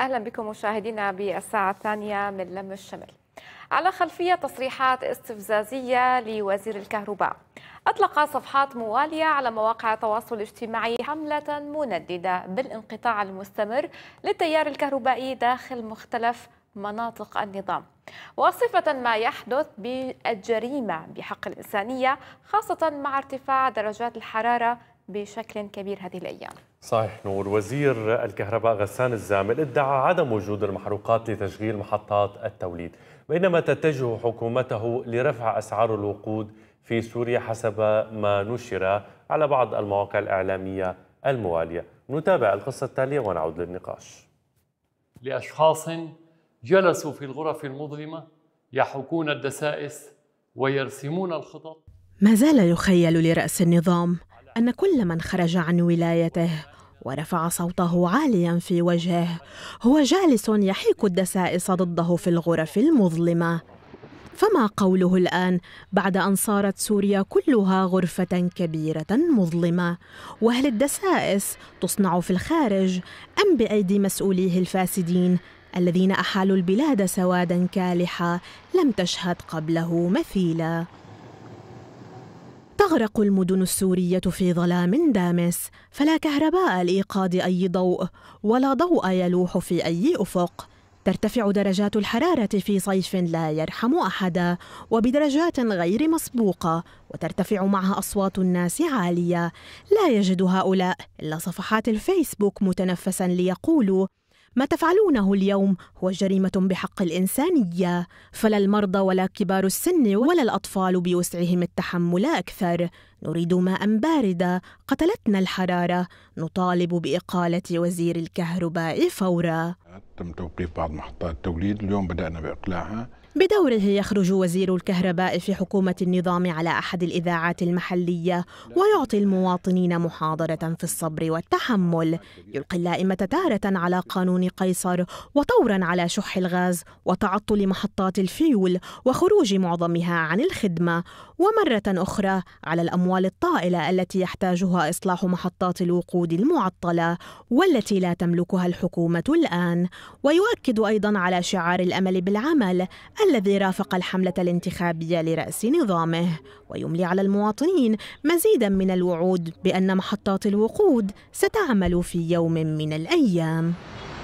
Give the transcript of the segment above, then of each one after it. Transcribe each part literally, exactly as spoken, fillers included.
أهلا بكم مشاهدينا بالساعة الثانية من لم الشمل. على خلفية تصريحات استفزازية لوزير الكهرباء، أطلق صفحات موالية على مواقع التواصل الاجتماعي حملة منددة بالانقطاع المستمر للتيار الكهربائي داخل مختلف مناطق النظام، واصفة ما يحدث بالجريمة بحق الإنسانية، خاصة مع ارتفاع درجات الحرارة بشكل كبير هذه الأيام. صحيح نور. وزير الكهرباء غسان الزامل ادعى عدم وجود المحروقات لتشغيل محطات التوليد، بينما تتجه حكومته لرفع أسعار الوقود في سوريا حسب ما نشر على بعض المواقع الإعلامية الموالية. نتابع القصة التالية ونعود للنقاش. لأشخاص جلسوا في الغرف المظلمة يحكون الدسائس ويرسمون الخطط. ما زال يخيل لرأس النظام أن كل من خرج عن ولايته ورفع صوته عالياً في وجهه هو جالس يحيك الدسائس ضده في الغرف المظلمة. فما قوله الآن بعد أن صارت سوريا كلها غرفة كبيرة مظلمة؟ وهل الدسائس تصنع في الخارج أم بأيدي مسؤوليه الفاسدين الذين أحالوا البلاد سواداً كالحة لم تشهد قبله مثيلاً؟ تغرق المدن السورية في ظلام دامس، فلا كهرباء لإيقاد أي ضوء ولا ضوء يلوح في أي أفق. ترتفع درجات الحرارة في صيف لا يرحم أحدا وبدرجات غير مسبوقة، وترتفع معها أصوات الناس عالية. لا يجد هؤلاء إلا صفحات الفيسبوك متنفسا ليقولوا: ما تفعلونه اليوم هو جريمة بحق الإنسانية، فلا المرضى ولا كبار السن ولا الأطفال بوسعهم التحمل أكثر. نريد ماء باردة، قتلتنا الحرارة، نطالب بإقالة وزير الكهرباء فورا. تم توقيف بعض محطات التوليد، اليوم بدأنا بإقلاعها. بدوره يخرج وزير الكهرباء في حكومة النظام على أحد الإذاعات المحلية ويعطي المواطنين محاضرة في الصبر والتحمل. يلقي اللائمة تارة على قانون قيصر، وطورا على شح الغاز وتعطل محطات الفيول وخروج معظمها عن الخدمة، ومرة أخرى على الأموال الطائلة التي يحتاجها إصلاح محطات الوقود المعطلة والتي لا تملكها الحكومة الآن. ويؤكد أيضا على شعار الأمل بالعمل الذي رافق الحملة الانتخابية لرأس نظامه، ويملي على المواطنين مزيدا من الوعود بأن محطات الوقود ستعمل في يوم من الأيام.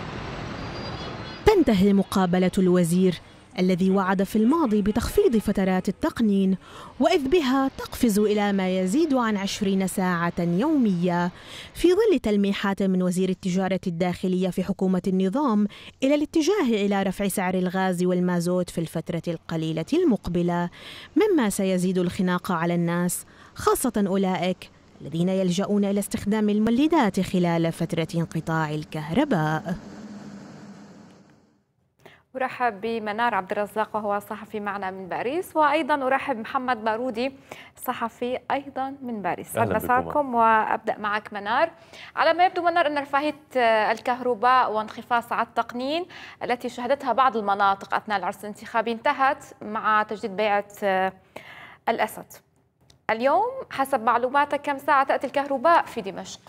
تنتهي مقابلة الوزير الذي وعد في الماضي بتخفيض فترات التقنين، وإذ بها تقفز إلى ما يزيد عن عشرين ساعة يومية، في ظل تلميحات من وزير التجارة الداخلية في حكومة النظام إلى الاتجاه إلى رفع سعر الغاز والمازوت في الفترة القليلة المقبلة، مما سيزيد الخناق على الناس، خاصة أولئك الذين يلجؤون إلى استخدام المولدات خلال فترة انقطاع الكهرباء. أرحب بمنار عبد الرزاق وهو صحفي معنا من باريس، وأيضا أرحب بمحمد بارودي صحفي أيضا من باريس. سعد مساكم. وأبدأ معك منار. على ما يبدو منار أن رفاهية الكهرباء وانخفاض ساعات التقنين التي شهدتها بعض المناطق أثناء العرس الانتخابي انتهت مع تجديد بيعة الأسد. اليوم حسب معلوماتك كم ساعة تأتي الكهرباء في دمشق؟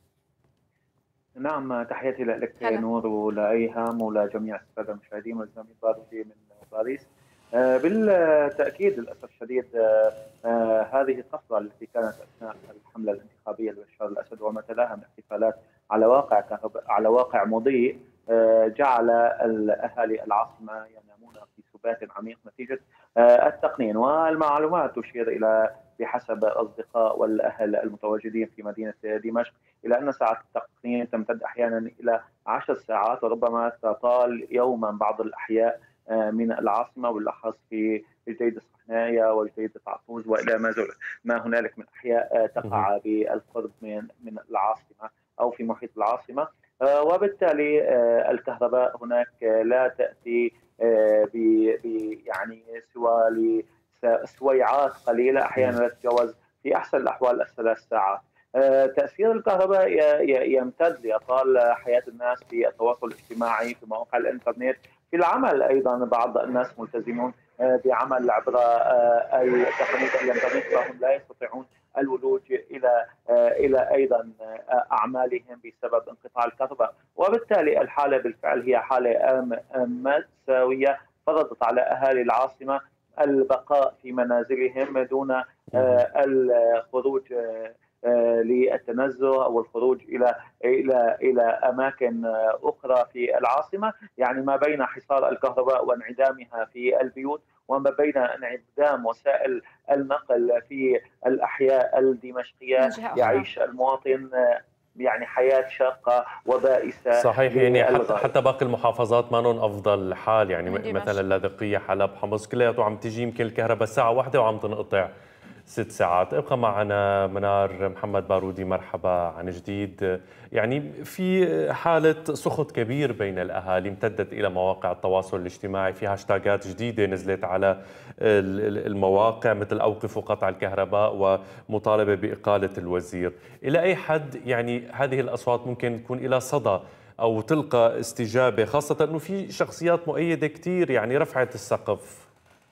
نعم، تحياتي لك نور ولأيهم ولجميع السادة المشاهدين والزميل بارودي من باريس. آه بالتأكيد للأسف الشديد آه آه هذه القفزة التي كانت أثناء الحملة الانتخابية لبشار الأسد وما تلاها من احتفالات على واقع على واقع مضيء آه جعل الأهالي العاصمة ينامون في سبات عميق نتيجة آه التقنين. والمعلومات تشير إلى بحسب الأصدقاء والأهل المتواجدين في مدينة دمشق إلى أن ساعات التقنين تمتد أحيانا إلى عشر ساعات وربما تطال يوما بعض الأحياء من العاصمة، بالأخص في جديد الصحناية وجديد العطوز وإلى ما زال ما هنالك من أحياء تقع بالقرب من من العاصمة أو في محيط العاصمة. وبالتالي الكهرباء هناك لا تأتي ب يعني سوى لسويعات قليلة، أحيانا لا تتجاوز في أحسن الأحوال الثلاث ساعات. تأثير الكهرباء يمتد لإطال حياة الناس في التواصل الاجتماعي، في مواقع الإنترنت، في العمل. أيضا بعض الناس ملتزمون بعمل عبر تقنية الإنترنت، فهم لا يستطيعون الولوج الى الى ايضا اعمالهم بسبب انقطاع الكهرباء، وبالتالي الحاله بالفعل هي حاله مأساويه فرضت على اهالي العاصمه البقاء في منازلهم دون الخروج للتنزه او الخروج الى الى الى اماكن اخرى في العاصمه، يعني ما بين حصار الكهرباء وانعدامها في البيوت وما بين انعدام وسائل النقل في الاحياء الدمشقيه، يعيش المواطن يعني حياه شاقه وبائسه. صحيح، يعني حتى حتى باقي المحافظات ما نون افضل حال، يعني مثلا اللاذقيه، حلب، حمص، كلياته عم تجي يمكن الكهرباء ساعه واحده وعم تنقطع ست ساعات. ابقى معنا منار محمد بارودي، مرحبا عن جديد. يعني في حالة سخط كبير بين الأهالي امتدت إلى مواقع التواصل الاجتماعي، في هاشتاجات جديدة نزلت على المواقع مثل أوقفوا قطع الكهرباء ومطالبة بإقالة الوزير. إلى أي حد يعني هذه الأصوات ممكن تكون إلى صدى أو تلقى استجابة، خاصة أنه في شخصيات مؤيدة كتير يعني رفعت السقف؟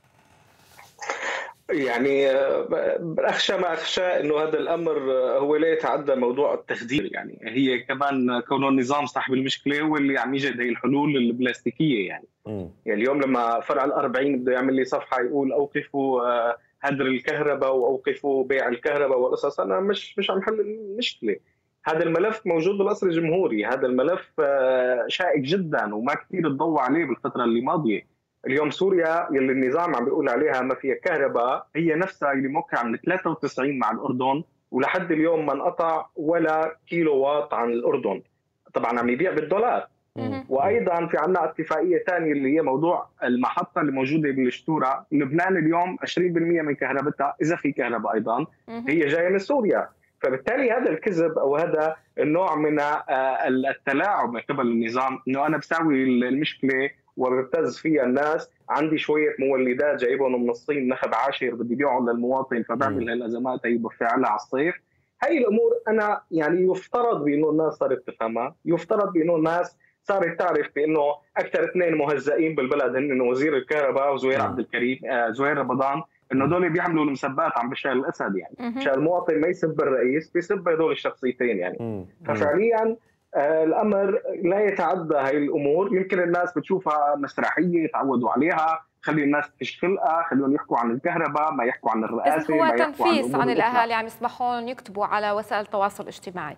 يعني أخشى ما أخشى أنه هذا الأمر هو لا يتعدى موضوع التخدير، يعني هي كمان كونه النظام صاحب المشكلة هو اللي عم يجد هي الحلول البلاستيكية. يعني, يعني اليوم لما فرع الأربعين بده يعمل لي صفحة يقول أوقفوا هدر الكهرباء وأوقفوا بيع الكهرباء والقصص، أنا مش مش عم حل المشكلة. هذا الملف موجود بالقصر الجمهوري، هذا الملف شائك جدا وما كثير تضوى عليه بالفترة اللي ماضية. اليوم سوريا يلي النظام عم بيقول عليها ما فيها كهرباء هي نفسها اللي موقعة من ثلاثة وتسعين مع الأردن، ولحد اليوم ما انقطع ولا كيلو واط عن الأردن. طبعا عم يبيع بالدولار. وأيضا في عنا اتفاقية ثانية اللي هي موضوع المحطة اللي موجودة بالشتورة. لبنان اليوم عشرين بالمئة من كهربتها إذا في كهرباء أيضا هي جاية من سوريا. فبالتالي هذا الكذب أو هذا النوع من التلاعب من قبل النظام إنه أنا بساوي المشكلة وببتز فيها الناس، عندي شويه مولدات جايبهم من الصين نخب عاشر بدي بيعهم للمواطن فبعمل هالازمات هي بفعلها على الصيف. هي الامور انا يعني يفترض بانه الناس صارت تفهمها، يفترض بانه الناس صارت تعرف بانه اكثر اثنين مهزئين بالبلد هن وزير الكهرباء وزهير عبد الكريم آه زهير رمضان، انه دول بيعملوا المسبات عن بشار الاسد. يعني عشان المواطن ما يسب الرئيس بيسب هدول الشخصيتين. يعني ففعليا آه الامر لا يتعدى هاي الامور. يمكن الناس بتشوفها مسرحيه تعودوا عليها، خلي الناس تشخلقها، خليهم يحكوا عن الكهرباء ما يحكوا عن الرئاسه، هو تنفيس عن, عن الاهالي عم يسمحون يكتبوا على وسائل التواصل الاجتماعي.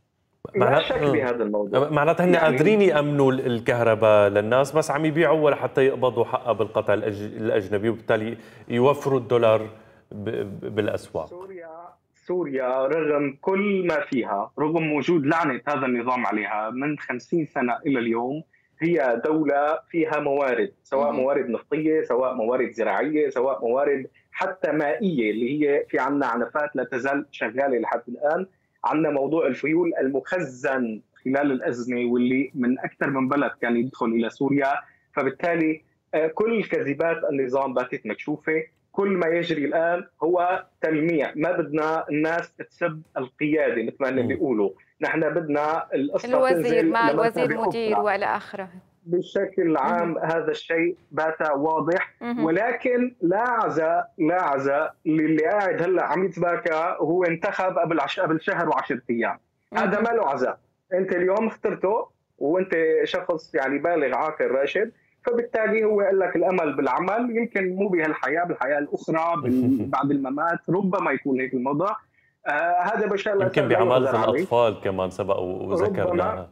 لا شك بهذا الموضوع. معناتها هن يعني قادرين يامنوا الكهرباء للناس بس عم يبيعوا لحتى يقبضوا حقها بالقطع الاجنبي وبالتالي يوفروا الدولار بالاسواق. سوريا سوريا رغم كل ما فيها، رغم وجود لعنه هذا النظام عليها من خمسين سنه الى اليوم، هي دوله فيها موارد، سواء موارد نفطيه، سواء موارد زراعيه، سواء موارد حتى مائيه اللي هي في عنا عنفات لا تزال شغاله لحد الان. عندنا موضوع الفيول المخزن خلال الأزمة واللي من أكثر من بلد كان يدخل إلى سوريا. فبالتالي كل كذبات النظام باتت مكشوفة. كل ما يجري الآن هو تلميع. ما بدنا الناس تسب القيادة مثل ما اللي بيقولوا، نحن بدنا القصة الوزير مع الوزير مدير وإلى آخره. بشكل عام مم. هذا الشيء بات واضح. مم. ولكن لا عزاء لا عزاء للي قاعد هلا عم يتباكى وهو انتخب قبل عش... قبل شهر وعشرة ايام. هذا ما له عزاء. انت اليوم اخترته وانت شخص يعني بالغ عاقل راشد، فبالتالي هو قال لك الامل بالعمل، يمكن مو بهالحياه، بالحياه الاخرى بعد الممات ربما يكون هيك الموضوع. آه هذا بشار الاسد يمكن بعمل الاطفال كمان سبق وذكرناها.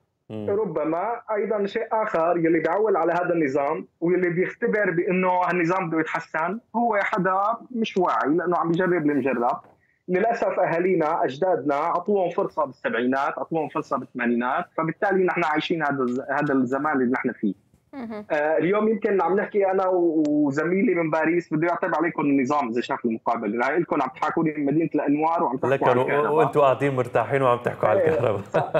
ربما ايضا شيء اخر يلي بيعول على هذا النظام واللي بيختبر بانه هالنظام بده يتحسن هو حدا مش واعي، لانه عم يجرب المجرب. للاسف اهالينا اجدادنا اعطوهم فرصه بالسبعينات، اعطوهم فرصه بالثمانينات، فبالتالي نحن عايشين هذا هذا الزمان اللي نحن فيه. آه اليوم يمكن عم نحكي انا وزميلي من باريس بده يعتب عليكم النظام اذا شاف المقابله، راح لكم عم تحكوا لي من مدينه الانوار وعم تحكوا على الكهرباء وانتم قاعدين مرتاحين وعم تحكوا على الكهرباء.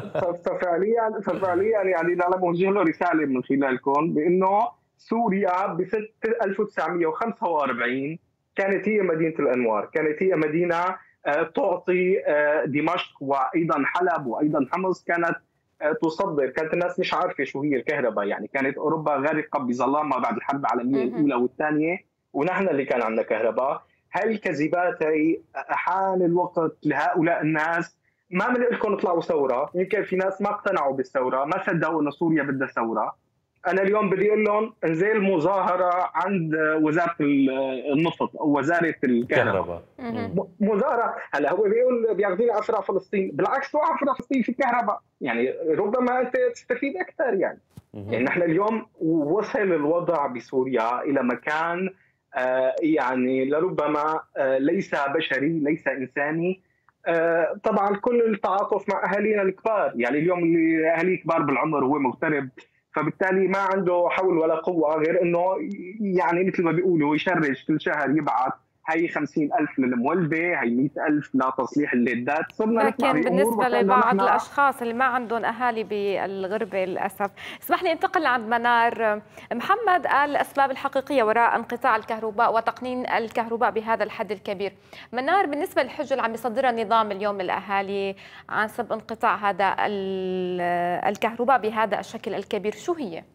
ففعليا ففعليا يعني انا موجه له رساله من خلالكم بانه سوريا ب ألف وتسعمئة وخمسة وأربعين كانت هي مدينه الانوار، كانت هي مدينه آه تعطي آه دمشق وايضا حلب وايضا حمص، كانت تصدر. كانت الناس مش عارفه شو هي الكهرباء، يعني كانت اوروبا غارقه بظلامها بعد الحرب العالميه الاولى والثانيه، ونحن اللي كان عندنا كهرباء. هاي الكذبات هي حان الوقت لهؤلاء الناس. ما بنقول لكم اطلعوا ثوره، يمكن في ناس ما اقتنعوا بالثوره، ما صدقوا انه سوريا بدها ثوره. انا اليوم بدي اقول لهم انزل مظاهره عند وزاره النفط او وزاره الكهرباء. مظاهره. هلا هو بيقول بياخذين اسرى فلسطين، بالعكس تو اسرى فلسطين في كهرباء، يعني ربما انت تستفيد اكثر. يعني يعني نحن اليوم وصل الوضع بسوريا الى مكان آه يعني لربما آه ليس بشري، ليس انساني. آه طبعا كل التعاطف مع اهالينا الكبار، يعني اليوم اللي اهالي كبار بالعمر هو مغترب، فبالتالي ما عنده حول ولا قوه غير انه يعني مثل ما بيقولوا يشرج كل شهر يبعث هي خمسين ألف للمولده، هي مئة ألف لتصليح الليدات. صرنا لكن بالنسبة لبعض الأشخاص اللي ما عندهم أهالي بالغربة للأسف. اسمح لي انتقل لعند منار. محمد قال الأسباب الحقيقية وراء انقطاع الكهرباء وتقنين الكهرباء بهذا الحد الكبير. منار، بالنسبة للحجة اللي عم يصدرها النظام اليوم للأهالي عن سبب انقطاع هذا الكهرباء بهذا الشكل الكبير، شو هي؟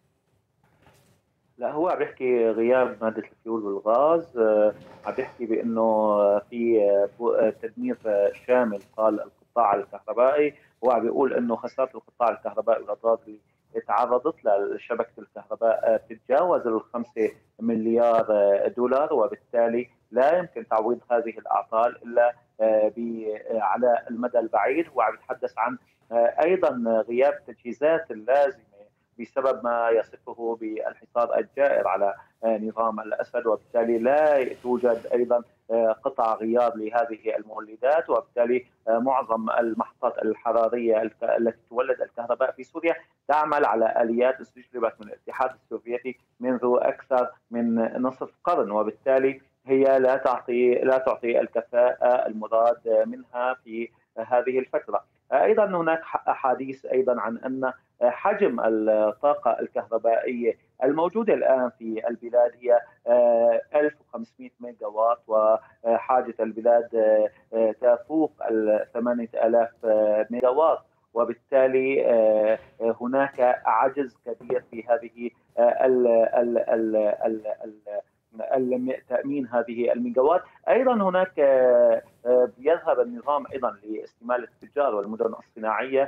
لا، هو عم بيحكي غياب مادة الفيول والغاز، عم بيحكي بأنه في تدمير شامل قال القطاع الكهربائي، هو عم بيقول أنه خسارة القطاع الكهربائي والأضرار اللي تعرضت لشبكة الكهرباء تتجاوز الخمسة مليار دولار، وبالتالي لا يمكن تعويض هذه الأعطال إلا على المدى البعيد. وعم يتحدث عن أيضا غياب التجهيزات اللازمة بسبب ما يصفه بالحصار الجائر على نظام الأسد، وبالتالي لا توجد أيضا قطع غيار لهذه المولدات، وبالتالي معظم المحطات الحرارية التي تولد الكهرباء في سوريا تعمل على آليات استجلبت من الاتحاد السوفيتي منذ أكثر من نصف قرن، وبالتالي هي لا تعطي لا تعطي الكفاءة المراد منها في هذه الفترة. أيضا هناك أحاديث أيضا عن أن حجم الطاقة الكهربائية الموجودة الآن في البلاد هي ألف وخمسمئة ميجا وات، وحاجة البلاد تفوق ثمانية آلاف ميجا وات، وبالتالي هناك عجز كبير في هذه ال ال ال ال ال تأمين هذه الميجاوات. أيضا هناك بيذهب النظام أيضا لاستمالة التجار والمدن الصناعية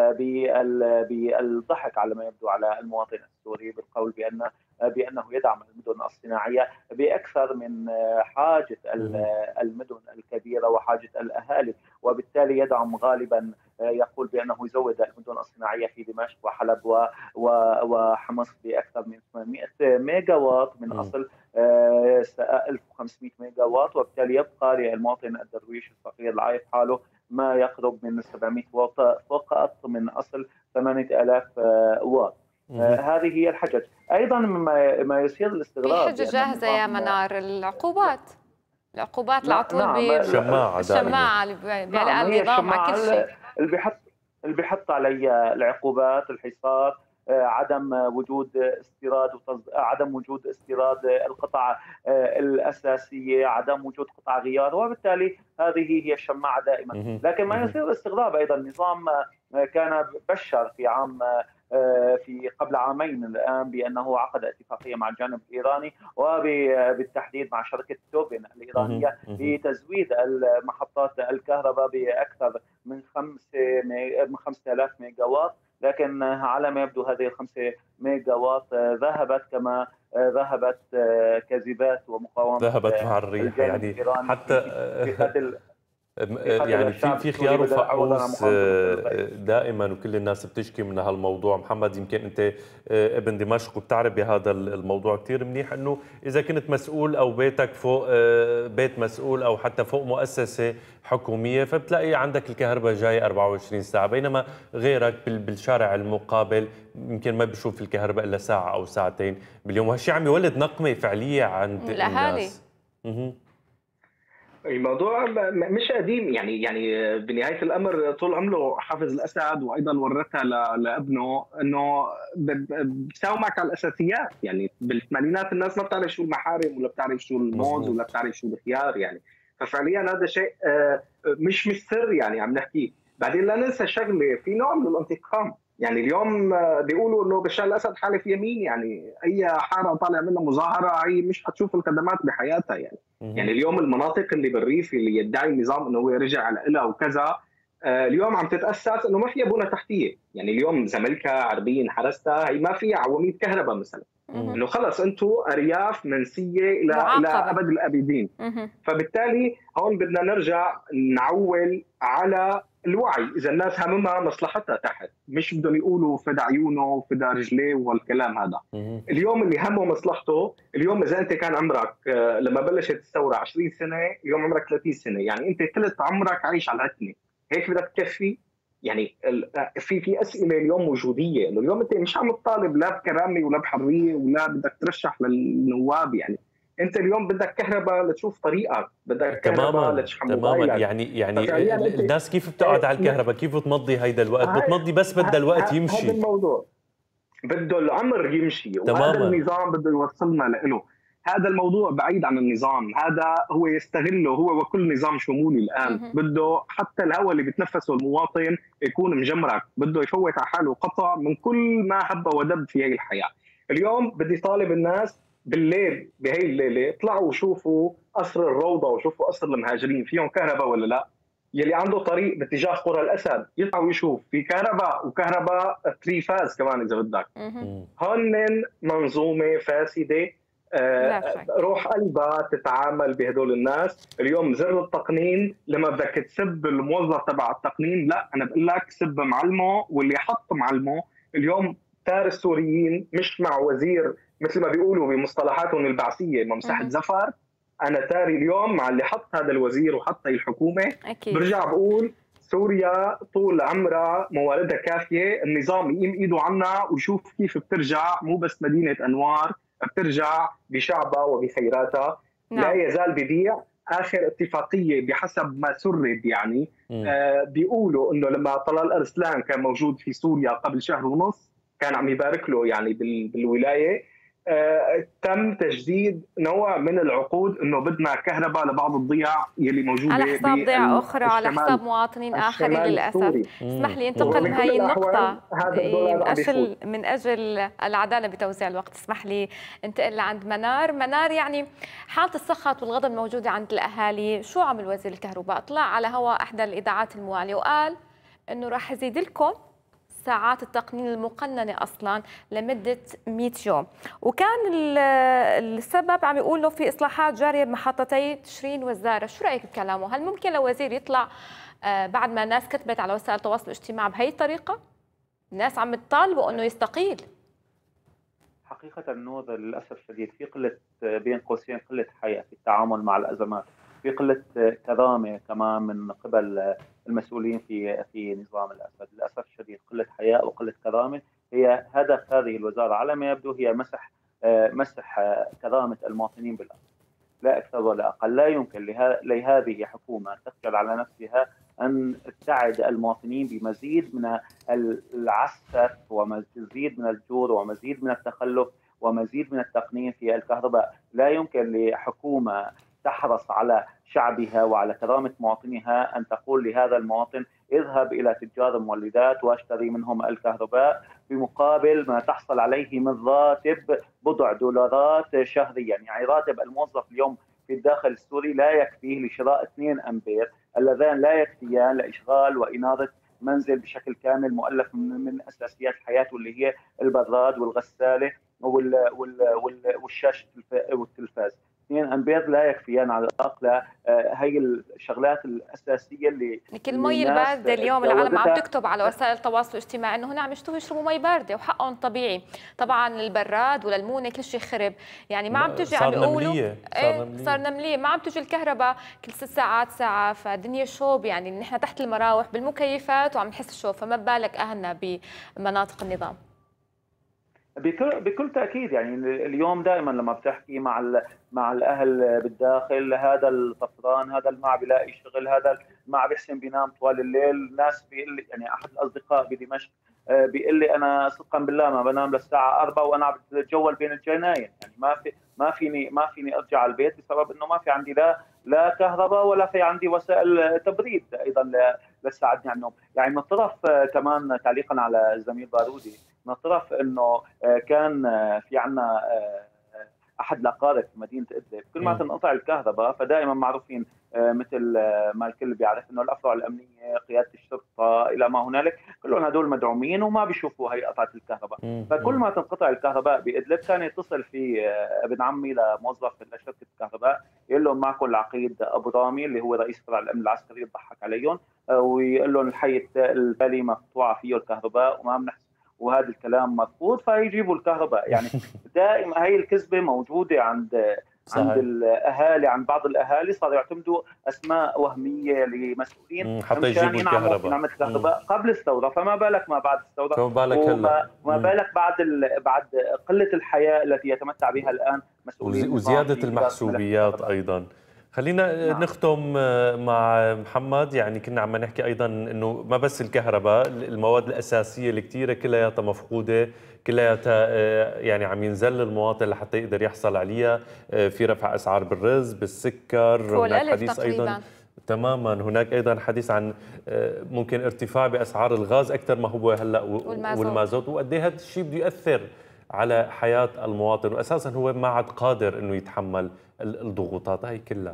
بالضحك على ما يبدو على المواطن السوري بالقول بأن بأنه يدعم المدن الصناعية بأكثر من حاجة المدن الكبيرة وحاجة الأهالي، وبالتالي يدعم غالبا يقول بأنه يزود المدن الصناعية في دمشق وحلب وحمص بأكثر من ثمانمئة ميجا وات من أصل ألف وخمسمئة ميجا وات، وبالتالي يبقى للمواطن الدرويش الفقير العايش حاله ما يقرب من سبعمئة وات فقط من أصل ثمانية آلاف وات. آه هذه هي الحجج. أيضا ما يثير الاستغراب في حجة جاهزة يا منار، العقوبات العقوبات على طول الشماعة الشماعة اللي بيعلق النظام على كل شيء، اللي بيحط اللي بيحط علي العقوبات، الحصار، عدم وجود استيراد وتصد... عدم وجود استيراد القطع الأساسية، عدم وجود قطع غيار، وبالتالي هذه هي الشماعة دائما. لكن ما يثير الاستغراب أيضا النظام كان بشر في عام في قبل عامين الآن بأنه عقد اتفاقية مع الجانب الإيراني وبالتحديد مع شركة توبين الإيرانية لتزويد المحطات الكهرباء بأكثر من خمسة آلاف ميجا وات، لكن على ما يبدو هذه الخمسة ميجا وات ذهبت كما ذهبت كذبات ومقاومة ذهبت مع الريح. يعني حتى يعني في في خيار وفقوس دائما وكل الناس بتشكي من هالموضوع. محمد، يمكن انت ابن دمشق وبتعرف بهذا الموضوع كثير منيح، انه اذا كنت مسؤول او بيتك فوق بيت مسؤول او حتى فوق مؤسسه حكوميه فبتلاقي عندك الكهرباء جاي أربعة وعشرين ساعه، بينما غيرك بالشارع المقابل يمكن ما بيشوف الكهرباء الا ساعه او ساعتين باليوم، وهالشيء عم يولد نقمه فعليه عند الناس. الموضوع مش قديم، يعني يعني بنهايه الامر طول عمره حافظ الاسد وايضا ورثها لابنه انه بتساوي معك على الاساسيات. يعني بالثمانينات الناس ما بتعرف شو المحارم ولا بتعرف شو الموز ولا بتعرف شو الخيار، يعني ففعليا هذا شيء مش مش سر يعني عم نحكي. بعدين لا ننسى شغله، في نوع من الانتقام، يعني اليوم بيقولوا انه بشار الاسد حالف يمين، يعني اي حاره طالع منها مظاهره هي مش حتشوف الخدمات بحياتها يعني. يعني اليوم المناطق اللي بالريف اللي يدعي النظام انه هو رجع على إلها وكذا، اليوم عم تتاسس انه ما فيها بنى تحتيه، يعني اليوم زملكا، عربين، حرستا، هي ما فيها عواميد كهرباء مثلا، انه خلص انتم ارياف منسيه الى الى ابد الابدين. فبالتالي هون بدنا نرجع نعول على الوعي، اذا الناس هممها مصلحتها تحت، مش بدهم يقولوا فدا عيونه وفدا رجليه والكلام هذا. اليوم اللي همه مصلحته، اليوم اذا انت كان عمرك لما بلشت الثوره عشرين سنه، اليوم عمرك ثلاثين سنه، يعني انت ثلث عمرك عايش على العتمه، هيك بدك تكفي؟ يعني في في اسئله اليوم وجوديه، انه اليوم انت مش عم تطالب لا بكرامه ولا بحريه ولا بدك ترشح للنواب، يعني انت اليوم بدك كهرباء لتشوف طريقك، بدك كهرباء لتشحن موبايلك. تماما. يعني يعني الناس كيف بتقعد على الكهرباء؟ كيف بتمضي هيدا الوقت؟ بتمضي بس بدها الوقت يمشي. هذا الموضوع بده العمر يمشي، وهذا النظام بده يوصلنا له. هذا الموضوع بعيد عن النظام، هذا هو يستغله هو وكل نظام شمولي الآن. بده حتى الهواء اللي بيتنفسه المواطن يكون مجمرك، بده يفوت على حاله قطع من كل ما هب ودب في هذه الحياة. اليوم بدي طالب الناس بالليل بهي الليلة اطلعوا وشوفوا قصر الروضة وشوفوا قصر المهاجرين فيهم كهرباء ولا لا. يلي عنده طريق باتجاه قرى الأسد يطلع ويشوف في كهرباء، وكهرباء ثري فاز كمان إذا بدك. هون منظومة فاسدة، آه روح قلبها تتعامل بهدول الناس. اليوم زر التقنين لما بدك تسب الموظف تبع التقنين، لا أنا بقول لك سب معلمه واللي حط معلمه. اليوم تار السوريين مش مع وزير مثل ما بيقولوا بمصطلحاتهم البعثية ممسحة زفر، أنا تاري اليوم مع اللي حط هذا الوزير وحط هي الحكومة. أكيد. برجع بقول سوريا طول عمرها مواردها كافية، النظام يقيم إيده عنا ويشوف كيف بترجع، مو بس مدينة أنوار، بترجع بشعبها وبخيراتها. نعم. لا يزال ببيع. آخر اتفاقية بحسب ما سرد يعني آه بيقولوا إنه لما طلال أرسلان كان موجود في سوريا قبل شهر ونص كان عم يبارك له يعني بالولاية، آه، تم تجديد نوع من العقود انه بدنا كهرباء لبعض الضياع يلي موجوده على حساب ضياع اخرى، على حساب مواطنين اخرين للاسف. اسمح لي انتقل من هذه النقطه من اجل من اجل العداله بتوزيع الوقت. اسمح لي انتقل لعند منار. منار، يعني حاله السخط والغضب الموجوده عند الاهالي، شو عمل وزير الكهرباء؟ طلع على هواء احدى الاذاعات المواليه وقال انه راح يزيد لكم ساعات التقنين المقننة أصلا لمدة مئة يوم، وكان السبب عم يقولوا في إصلاحات جارية بمحطتي تشرين والزارة. شو رأيك بكلامه؟ هل ممكن لوزير يطلع بعد ما الناس كتبت على وسائل التواصل الاجتماعي بهي الطريقة؟ الناس عم تطالبوا أنه يستقيل. حقيقة نور للأسف الشديد في قلة بين قوسين قلة حياة في التعامل مع الأزمات، في قلة كرامة كمان من قبل المسؤولين في في نظام الأسد. للأسف الشديد قلة حياء وقلة كرامة هي هدف هذه الوزارة على ما يبدو، هي مسح مسح كرامة المواطنين بالأرض، لا أكثر ولا أقل. لا يمكن لهذه حكومة تخجل على نفسها أن تساعد المواطنين بمزيد من العسف ومزيد من الجور ومزيد من التخلف ومزيد من التقنين في الكهرباء. لا يمكن لحكومة تحرص على شعبها وعلى كرامة مواطنيها أن تقول لهذا المواطن اذهب إلى تجار المولدات واشتري منهم الكهرباء بمقابل ما تحصل عليه من راتب بضع دولارات شهريا. يعني راتب الموظف اليوم في الداخل السوري لا يكفيه لشراء اثنين أمبير اللذان لا يكفيان لإشغال وإنارة منزل بشكل كامل مؤلف من أساسيات حياته اللي هي البراد والغسالة والشاشة والتلفاز. اثنين أمبير لا يكفيان على الأقل هي الشغلات الأساسية اللي لكن المي الباردة اليوم العالم عم تكتب على وسائل التواصل الاجتماعي إنه هنا عم يشتهوا يشربوا مي باردة وحقهم طبيعي. طبعا البراد والمونة كل شيء خرب، يعني ما عم تجي عم يقولوا ايه صار نملية، ما عم تجي الكهرباء كل ست ساعات ساعة، فالدنيا شوب، يعني نحن تحت المراوح بالمكيفات وعم نحس الشوب، فما بالك أهلنا بمناطق النظام. بكل بكل تاكيد. يعني اليوم دائما لما بتحكي مع مع الاهل بالداخل، هذا الطفران، هذا اللي ما عم بيلاقي شغل، هذا ما عم بيحسن بينام طوال الليل. الناس بيقول لي، يعني احد الاصدقاء بدمشق بيقول لي انا صدقا بالله ما بنام للساعه أربعة وانا عم بتجول بين الجناين، يعني ما في ما فيني ما فيني ارجع على البيت بسبب انه ما في عندي لا لا كهرباء ولا في عندي وسائل تبريد ايضا لتساعدني على النوم. يعني من طرف كمان تعليقا على الزميل بارودي، من طرف انه كان في عندنا احد الاقارب في مدينه ادلب كل ما تنقطع الكهرباء فدائما معروفين مثل ما الكل بيعرف انه الافرع الامنيه، قياده الشرطه الى ما هنالك، كلهم هدول مدعومين وما بيشوفوا هي قطعه الكهرباء. فكل ما تنقطع الكهرباء بادلب كان يتصل في ابن عمي لموظف لشركه الكهرباء يقول لهم معكم العقيد ابو رامي اللي هو رئيس فرع الامن العسكري، يضحك عليهم ويقول لهم الحي التالي مقطوعه فيه الكهرباء وما بنحس وهذا الكلام مرفوض فيجيبوا الكهرباء. يعني دائما هي الكذبه موجوده عند صحيح. عند الاهالي، عند بعض الاهالي صاروا يعتمدوا اسماء وهميه لمسؤولين حتى يجيبوا الكهرباء نعمه الكهرباء قبل الثوره، فما بالك ما بعد الثوره، فما بالك هلا وما بالك بعد ال... بعد قله الحياه التي يتمتع بها الان مسؤولين وزياده المحسوبيات ايضا. خلينا نعم. نختم مع محمد. يعني كنا عم نحكي ايضا انه ما بس الكهرباء، المواد الاساسيه اللي كثيره كلياتها مفقوده، كلياتها يعني عم ينزل المواطن لحتى يقدر يحصل عليها، في رفع اسعار بالرز، بالسكر، هناك حديث تقريباً. ايضا تماما هناك ايضا حديث عن ممكن ارتفاع باسعار الغاز اكثر ما هو هلا والمازوت، وقد ايه هذا الشيء بده ياثر على حياه المواطن، واساسا هو ما عاد قادر انه يتحمل الضغوطات هاي كلها.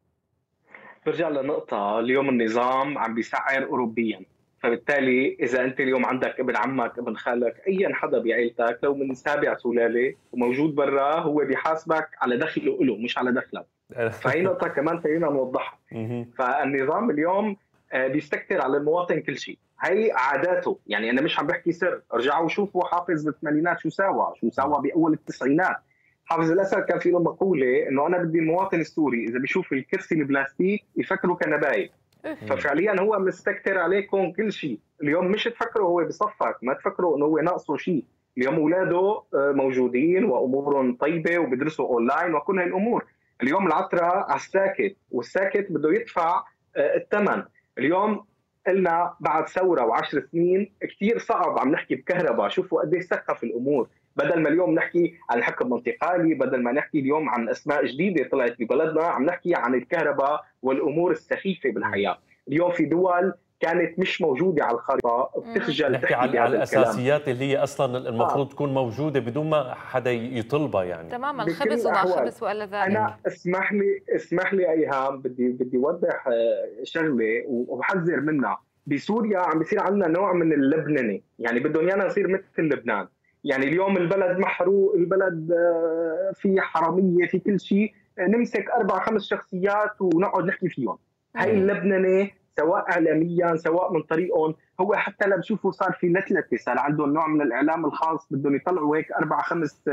برجع لنقطة، اليوم النظام عم بيسعر أوروبيا، فبالتالي إذا أنت اليوم عندك ابن عمك ابن خالك أي حدا بعيلتك لو من سابع سلالة وموجود برا هو بيحاسبك على دخله له مش على دخلك. فهي نقطة كمان خلينا نوضحها. فالنظام اليوم بيستكتر على المواطن كل شيء، هي عاداته. يعني أنا مش عم بحكي سر، ارجعوا شوفوا حافظ بالثمانينات شو ساوى شو ساوى بأول التسعينات. حافظ الأسد كان في له مقولة إنه أنا بدي المواطن السوري إذا بيشوف الكرسي البلاستيك يفكره كنباية. ففعليا هو مستكتر عليكم كل شيء. اليوم مش تفكروا هو بصفك، ما تفكروا إنه هو ناقصه شيء. اليوم أولاده موجودين وأمورهم طيبة وبيدرسوا أونلاين وكل هاي الأمور. اليوم العطرة على الساكت، والساكت بده يدفع الثمن. اليوم قلنا بعد ثورة وعشر سنين كتير صعب عم نحكي بكهرباء، شوفوا قد ايه سقف الأمور. بدل ما اليوم نحكي عن الحكم الانتقالي، بدل ما نحكي اليوم عن أسماء جديدة طلعت ببلدنا، عم نحكي عن الكهرباء والأمور السخيفة بالحياة. اليوم في دول كانت مش موجودة على الخارطة بتخجل نحكي على, على الأساسيات اللي هي أصلا المفروض آه. تكون موجودة بدون ما حدا يطلبها. يعني تماما، الخبز وما خبز ولا ذلك. أنا اسمح لي اسمح لي أيهام، بدي بدي أوضح شغلة وبحذر منها. بسوريا عم بيصير عندنا نوع من اللبننة، يعني بدهم يانا نصير مثل لبنان. يعني اليوم البلد محروق، البلد في حرامية، في كل شيء، نمسك أربع خمس شخصيات ونقعد نحكي فيهم. هاي اللبننة سواء إعلاميا سواء من طريقهم، هو حتى لما بشوفوا صار في لتلتة، صار عندهم نوع من الإعلام الخاص، بدهم يطلعوا هيك أربع خمس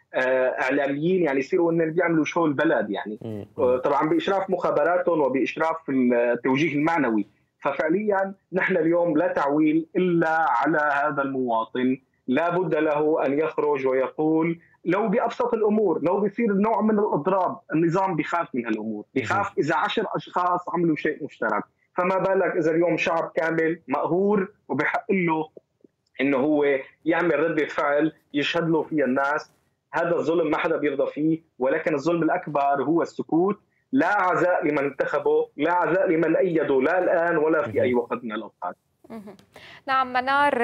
إعلاميين يعني يصيروا إن بيعملوا شو البلد. يعني طبعا بإشراف مخابراتهم وبإشراف التوجيه المعنوي. ففعليا نحن اليوم لا تعويل إلا على هذا المواطن، لا بد له أن يخرج ويقول لو بأبسط الأمور، لو بيصير نوع من الإضراب، النظام بيخاف من هالأمور، بيخاف إذا عشر أشخاص عملوا شيء مشترك، فما بالك إذا اليوم شعب كامل مقهور وبحق له إنه هو يعمل ردة فعل يشهد له فيها الناس. هذا الظلم ما حدا بيرضى فيه، ولكن الظلم الأكبر هو السكوت. لا عزاء لمن انتخبه، لا عزاء لمن أيده، لا الآن ولا في أي وقت من الأوقات. نعم منار،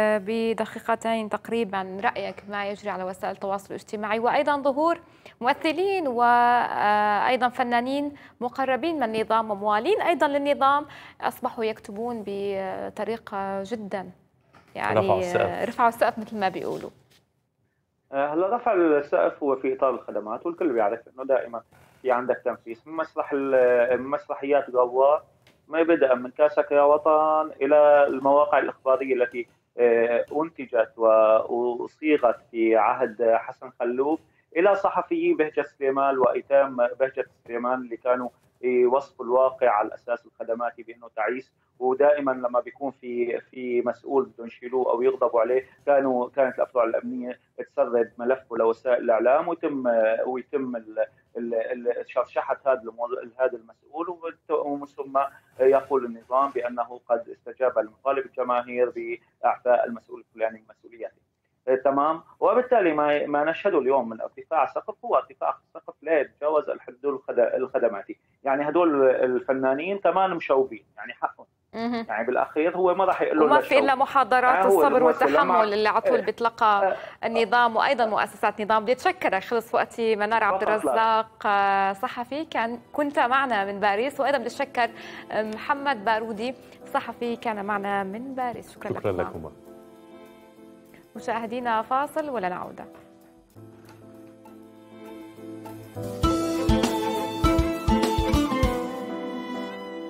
بدقيقتين تقريبا رأيك ما يجري على وسائل التواصل الاجتماعي، وأيضا ظهور ممثلين وأيضا فنانين مقربين من النظام وموالين أيضا للنظام أصبحوا يكتبون بطريقة جدا يعني رفعوا السقف, رفعوا السقف مثل ما بيقولوا. هلا رفع السقف هو في إطار الخدمات، والكل بيعرف إنه دائما في عندك تنفيذ من مسرح مسرحيات غواء ما بدأ من كاسك يا وطن إلى المواقع الإخبارية التي أنتجت وصيغت في عهد حسن خلوف، إلى صحفيي بهجة سليمان وأيتام بهجة سليمان اللي كانوا يوصفوا الواقع على أساس الخدمات بأنه تعيس. ودائما لما بيكون في في مسؤول بدهم يشيلوه أو يغضبوا عليه كانوا كانت الأفرع الأمنية تسرد ملفه لوسائل الإعلام ويتم ويتم شرشحة هذا هذا المسؤول، ومن ثم يقول النظام بأنه قد استجاب لمطالب الجماهير بإعفاء المسؤول الفلاني من مسؤوليته. تمام. وبالتالي ما ما نشهده اليوم من ارتفاع سقف هو ارتفاع سقف لا يتجاوز الحدود الخدماتي، يعني هدول الفنانين كمان مشوبين، يعني حقهم، يعني بالاخير هو ما راح يقول له وما في الا محاضرات يعني الصبر والتحمل اللي على طول بيتلقى النظام وايضا مؤسسات نظام. بدي اتشكرك، خلص وقتي. منار عبد الرزاق صحفي كان كنت معنا من باريس، وايضا بدي اتشكر محمد بارودي صحفي كان معنا من باريس. شكرا, شكرا لكم. لكم مشاهدينا، فاصل ولا نعود.